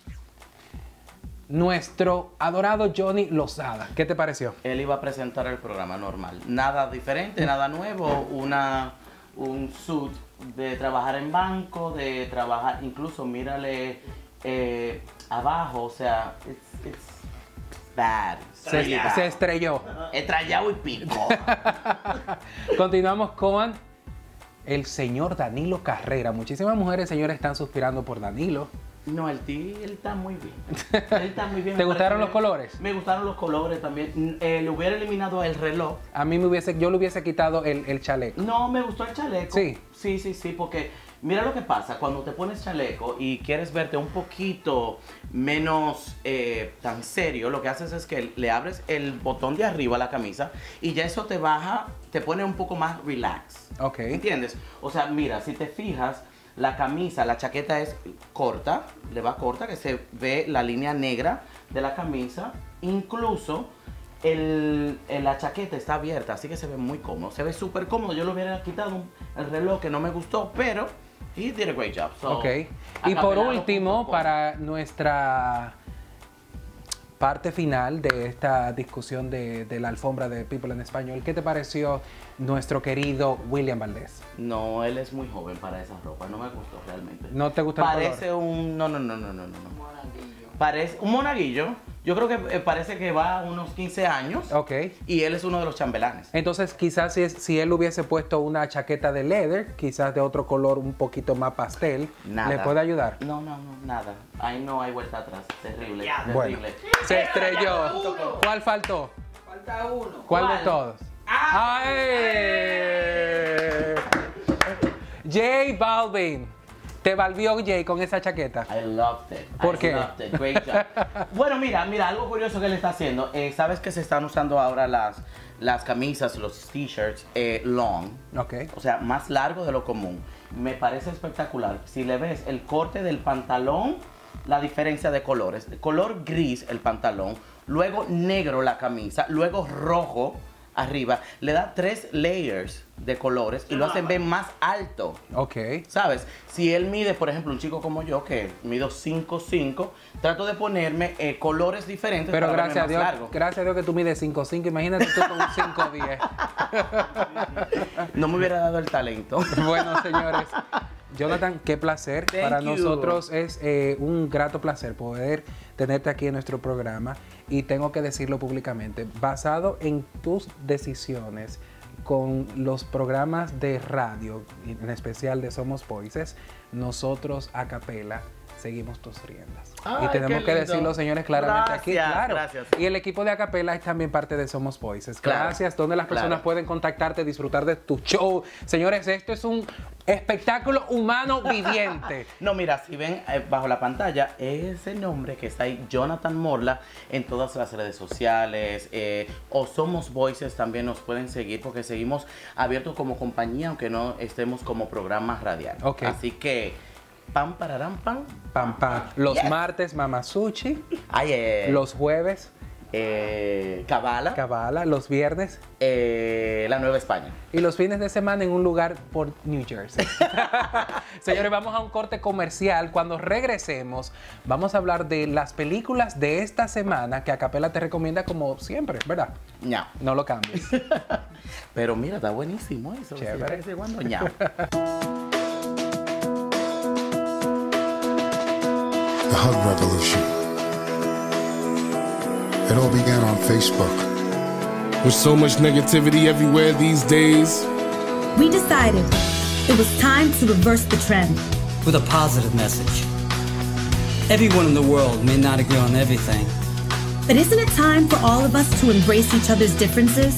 Speaker 2: nuestro adorado Johnny Lozada. ¿Qué te pareció?
Speaker 8: Él iba a presentar el programa normal. Nada diferente, nada nuevo. Una, un suit de trabajar en banco, de trabajar, incluso mírale eh, abajo, o sea, it's, it's bad. It's
Speaker 2: Se,
Speaker 8: really bad.
Speaker 2: se estrelló.
Speaker 8: Estrellado y pico.
Speaker 2: Continuamos con el señor Danilo Carrera. Muchísimas mujeres, señores, están suspirando por Danilo.
Speaker 8: No, el tío, él está muy bien. Él está muy bien.
Speaker 2: ¿Te
Speaker 8: me
Speaker 2: gustaron
Speaker 8: parece
Speaker 2: los
Speaker 8: bien.
Speaker 2: colores?
Speaker 8: Me gustaron los colores también. Eh, le hubiera eliminado el reloj.
Speaker 2: A mí me hubiese, yo le hubiese quitado el, el chaleco.
Speaker 8: No, me gustó el chaleco.
Speaker 2: Sí.
Speaker 8: Sí, sí, sí, porque mira lo que pasa cuando te pones chaleco y quieres verte un poquito menos eh, tan serio, lo que haces es que le abres el botón de arriba a la camisa y ya eso te baja, te pone un poco más relax.
Speaker 2: Ok.
Speaker 8: ¿Entiendes? O sea, mira, si te fijas, la camisa, la chaqueta es corta, le va corta, que se ve la línea negra de la camisa. Incluso el, el- la chaqueta está abierta, así que se ve muy cómodo. Se ve súper cómodo. Yo le hubiera quitado un- el reloj que no me gustó, pero he did a great job. So,
Speaker 2: Ok. Y por
Speaker 8: acapelado
Speaker 2: último,
Speaker 8: punto com.
Speaker 2: para nuestra parte final de esta discusión de, de la alfombra de People en Español, ¿qué te pareció nuestro querido William Valdés?
Speaker 8: No, él es muy joven para esa ropa. No me gustó realmente.
Speaker 2: ¿No te gusta el
Speaker 8: Parece un... No, no, no, no, no, no. Parece un monaguillo. Yo creo que eh, parece que va a unos quince años.
Speaker 2: Ok.
Speaker 8: Y él es uno de los chambelanes.
Speaker 2: Entonces, quizás si, es- si él hubiese puesto una chaqueta de leather, quizás de otro color un poquito más pastel,
Speaker 8: Nada.
Speaker 2: ¿le puede ayudar?
Speaker 8: No, no, no, nada. Ahí no hay vuelta atrás. Terrible,
Speaker 2: Bueno,
Speaker 8: terrible.
Speaker 2: se estrelló. ¿Cuál faltó?
Speaker 9: Falta uno.
Speaker 2: ¿Cuál,
Speaker 8: ¿Cuál?
Speaker 2: de todos?
Speaker 9: ¡Ah!
Speaker 2: ¡Ay! J Balvin. Te valvió Jay con esa chaqueta.
Speaker 8: I loved it.
Speaker 2: ¿Por
Speaker 8: I
Speaker 2: qué?
Speaker 8: loved it. Great job. Bueno, mira, mira, algo curioso que él está haciendo. Eh, Sabes que se están usando ahora las, las camisas, los t-shirts eh, long,
Speaker 2: Ok.
Speaker 8: o sea, más largo de lo común. Me parece espectacular. Si le ves el corte del pantalón, la diferencia de colores. De color gris el pantalón, luego negro la camisa, luego rojo arriba. Le da tres layers de colores y lo hacen ver más alto.
Speaker 2: Ok.
Speaker 8: ¿Sabes? Si él mide, por ejemplo, un chico como yo, que mido cinco cinco, trato de ponerme eh, colores diferentes.
Speaker 2: Pero
Speaker 8: para
Speaker 2: gracias a
Speaker 8: verme
Speaker 2: Dios,
Speaker 8: más largo.
Speaker 2: gracias a Dios que tú mides cinco cinco. Imagínate tú con un cinco diez.
Speaker 8: No me hubiera dado el talento.
Speaker 2: Bueno, señores, Jonathan, qué placer.
Speaker 8: Thank
Speaker 2: Para
Speaker 8: you.
Speaker 2: nosotros es eh, un grato placer poder tenerte aquí en nuestro programa y tengo que decirlo públicamente, basado en tus decisiones con los programas de radio, en especial de Somos Voices, nosotros a capela seguimos tus riendas.
Speaker 8: Ay,
Speaker 2: y tenemos
Speaker 8: qué
Speaker 2: que
Speaker 8: lindo.
Speaker 2: decirlo, señores, claramente aquí.
Speaker 8: Gracias,
Speaker 2: Claro.
Speaker 8: gracias.
Speaker 2: Y el equipo de Acapela es también parte de Somos Voices.
Speaker 8: Claro,
Speaker 2: Gracias. Donde las personas
Speaker 8: claro.
Speaker 2: pueden contactarte, disfrutar de tu show. Señores, esto es un espectáculo humano viviente.
Speaker 8: No, mira, si ven eh, bajo la pantalla, ese nombre que está ahí, Jonathan Morla, en todas las redes sociales, eh, o Somos Voices también nos pueden seguir, porque seguimos abiertos como compañía, aunque no estemos como programa radial.
Speaker 2: Ok.
Speaker 8: Así que, pam, pararán, pam.
Speaker 2: Pam, pam. Los
Speaker 8: Yes.
Speaker 2: martes, Mamasuchi.
Speaker 8: Ay, eh,
Speaker 2: Los jueves,
Speaker 8: eh, Cabala,
Speaker 2: Cabala. Los viernes.
Speaker 8: eh, la Nueva España.
Speaker 2: Y los fines de semana en un lugar por New Jersey. Señores, vamos a un corte comercial. Cuando regresemos, vamos a hablar de las películas de esta semana que Acapela te recomienda como siempre, ¿verdad?
Speaker 8: Ñao.
Speaker 2: No lo cambies.
Speaker 8: Pero mira, está buenísimo eso.
Speaker 2: Chévere.
Speaker 8: ¿Sí? ¿Cuándo? Ñao.
Speaker 9: The Hug Revolution. It all began on Facebook.
Speaker 10: With so much negativity everywhere these days,
Speaker 11: We decided it was time to reverse the trend.
Speaker 12: With a positive message. Everyone in the world may not agree on everything.
Speaker 11: But isn't it time for all of us to embrace each other's differences?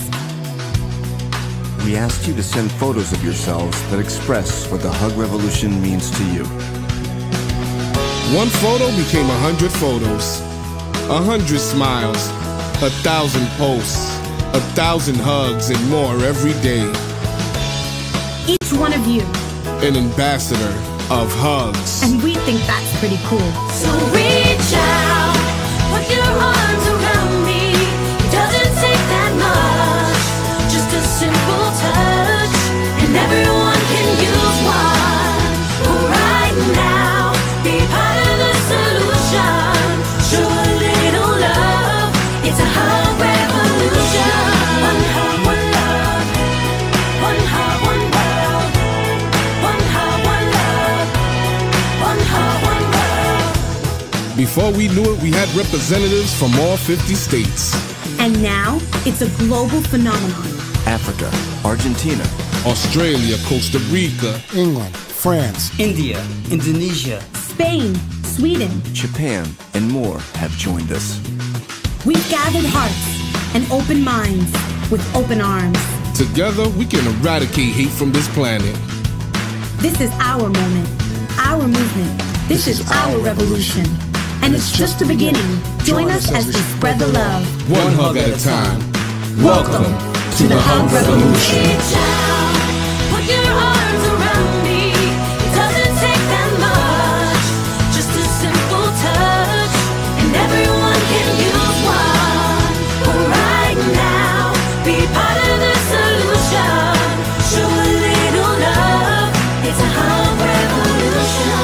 Speaker 13: We asked you to send photos of yourselves that express what the Hug Revolution means to you.
Speaker 10: one photo became a hundred photos, a hundred smiles, a thousand posts, a thousand hugs, and more every day.
Speaker 11: Each one of you.
Speaker 10: An ambassador of hugs.
Speaker 11: And we think that's pretty cool.
Speaker 14: So reach out, put your arms around me. It doesn't take that much, just a simple touch, and everyone can use one. But right now, be part of the solution. Show a little love. It's a hug revolution. One hug, one love. One hug, one world. One hug, one love. One hug, one world.
Speaker 10: Before we knew it, we had representatives from all fifty states.
Speaker 11: And now, it's a global phenomenon.
Speaker 13: Africa, Argentina,
Speaker 10: Australia, Costa Rica,
Speaker 9: England, France,
Speaker 12: India, Indonesia,
Speaker 11: Spain, Sweden.
Speaker 13: Japan, and more have joined us.
Speaker 11: We've gathered hearts and open minds with open arms.
Speaker 10: Together, we can eradicate hate from this planet.
Speaker 11: This is our moment, our movement. This,
Speaker 9: This
Speaker 11: is,
Speaker 9: is
Speaker 11: our
Speaker 9: our
Speaker 11: revolution. And it's just the beginning. Join us as we spread the love.
Speaker 10: One hug at a time. Welcome to the Hug Revolution.
Speaker 14: Reach out, put your arms around me. It doesn't take that much, just a simple touch, and everyone can use one. But right now, be part of the solution. Show a little love. It's a hug revolution.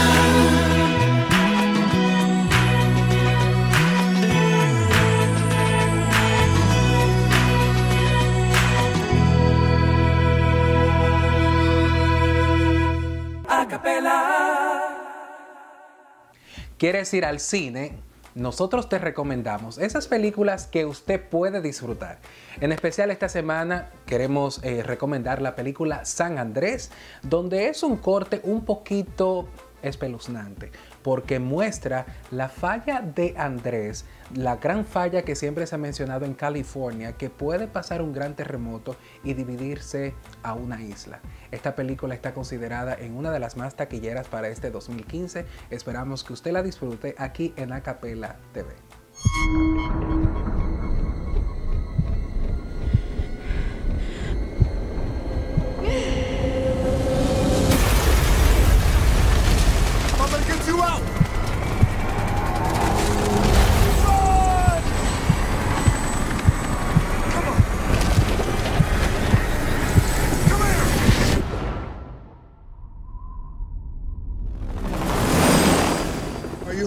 Speaker 2: ¿Quieres ir al cine? Nosotros te recomendamos esas películas que usted puede disfrutar. En especial esta semana queremos eh, recomendar la película San Andrés, donde es un corte un poquito espeluznante, porque muestra la falla de Andrés, la gran falla que siempre se ha mencionado en California, que puede pasar un gran terremoto y dividirse a una isla. Esta película está considerada en una de las más taquilleras para este dos mil quince. Esperamos que usted la disfrute aquí en Acapela T V.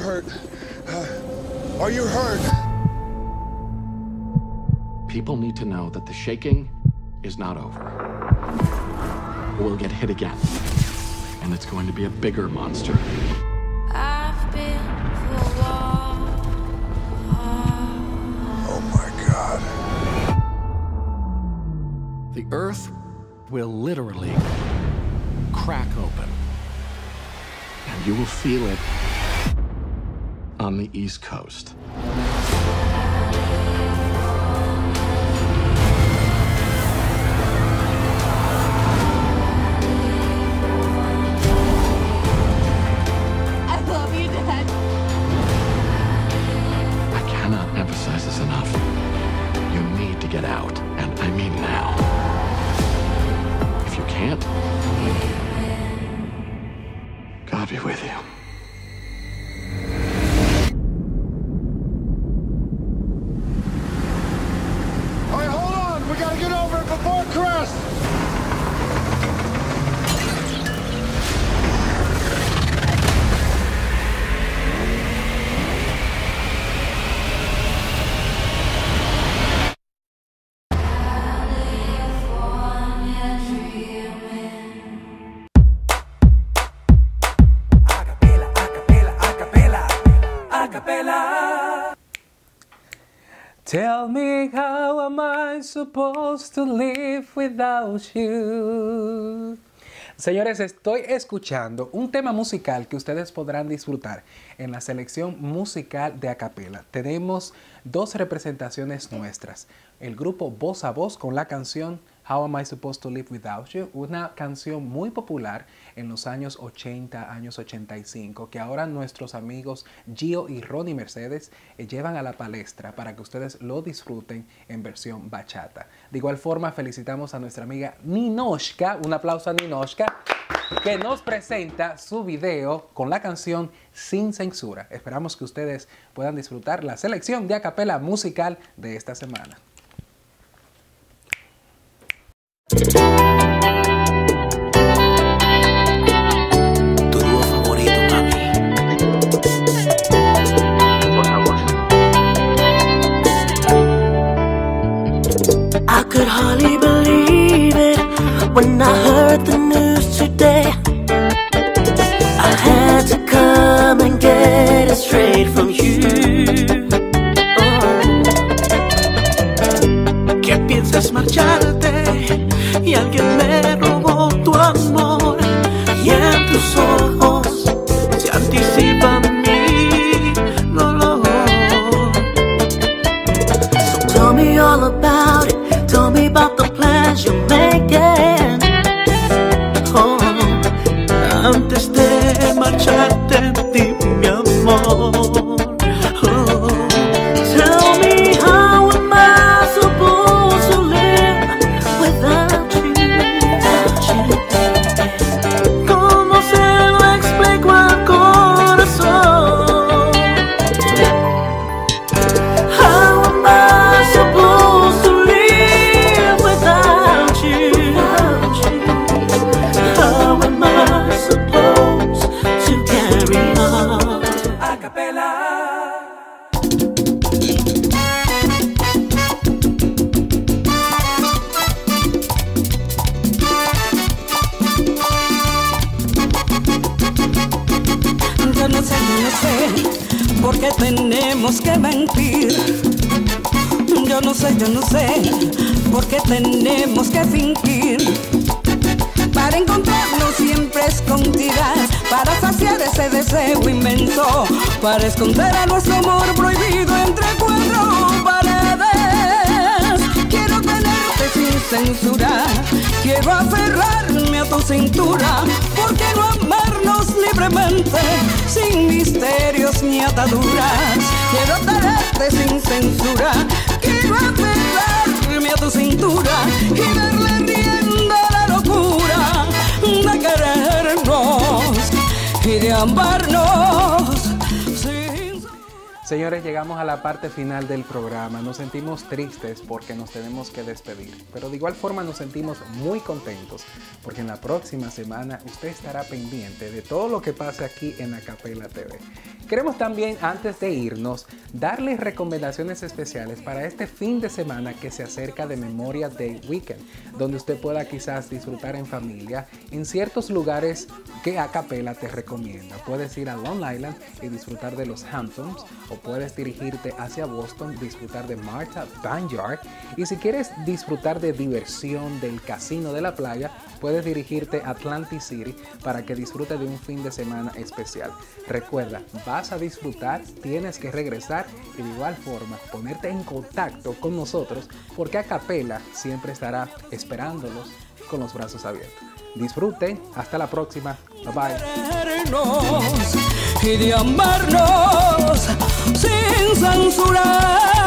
Speaker 9: hurt? Uh, are you hurt?
Speaker 15: People need to know that the shaking is not over. We'll get hit again. And it's going to be a bigger monster.
Speaker 14: I've been for war.
Speaker 9: Oh my God.
Speaker 15: The Earth will literally crack open. And you will feel it on the East Coast.
Speaker 14: I love you, Dad.
Speaker 15: I cannot emphasize this enough. You need to get out, and I mean now. If you can't, God be with you.
Speaker 9: All right, hold on. We gotta get over it before it crests.
Speaker 2: Tell me, how am I supposed to live without you? Señores, estoy escuchando un tema musical que ustedes podrán disfrutar en la selección musical de Acapela. Tenemos dos representaciones nuestras. El grupo Voz a Voz con la canción How Am I Supposed to Live Without You, una canción muy popular en los años ochenta, años ochenta y cinco, que ahora nuestros amigos Gio y Ronnie Mercedes eh, llevan a la palestra para que ustedes lo disfruten en versión bachata. De igual forma, felicitamos a nuestra amiga Ninoshka, un aplauso a Ninoshka, que nos presenta su video con la canción Sin Censura. Esperamos que ustedes puedan disfrutar la selección de Acapela musical de esta semana.
Speaker 16: Tu dúo favorito, mami. Por favor.
Speaker 14: I could hardly believe it when I heard the news today. I had to come and get it straight from you.
Speaker 16: Oh. ¿Qué piensas marcharte? Y alguien me robó tu amor. Y en tus ojos se anticipa mi dolor.
Speaker 14: So tell me all about it. Tell me about the plans you're making.
Speaker 16: Oh, antes de marcharte, dime amor. Oh,
Speaker 14: tell me, how am I supposed to live without you?
Speaker 16: ¿Cómo se lo explico al corazón?
Speaker 14: How am I supposed to live without you?
Speaker 16: How am I supposed to carry on?
Speaker 1: Acapela.
Speaker 17: Yo no sé, yo no sé por qué tenemos que mentir. Yo no sé, yo no sé por qué tenemos que fingir. Para encontrarnos siempre escondidas, para saciar ese deseo inmenso, para esconder a nuestro amor prohibido entre cuatro paredes. Quiero tenerte sin censura, quiero aferrarme a tu cintura, porque no amarnos libremente, sin misterios ni ataduras. Quiero tenerte sin censura, quiero aferrarme a tu cintura y darle rienda a la locura de querernos y de amarnos.
Speaker 2: Señores, llegamos a la parte final del programa. Nos sentimos tristes porque nos tenemos que despedir, pero de igual forma nos sentimos muy contentos porque en la próxima semana usted estará pendiente de todo lo que pase aquí en Acapela T V. Queremos también, antes de irnos, darles recomendaciones especiales para este fin de semana que se acerca de Memorial Day Weekend, donde usted pueda quizás disfrutar en familia en ciertos lugares que Acapela te recomienda. Puedes ir a Long Island y disfrutar de los Hamptons, o puedes dirigirte hacia Boston, disfrutar de Martha Vineyard, y si quieres disfrutar de diversión del casino de la playa, puedes dirigirte a Atlantic City para que disfrutes de un fin de semana especial. Recuerda, vas a disfrutar, tienes que regresar y de igual forma ponerte en contacto con nosotros, porque Acapela siempre estará esperándolos con los brazos abiertos. Disfruten, hasta la próxima, bye bye.
Speaker 17: Y de amarnos sin censurar.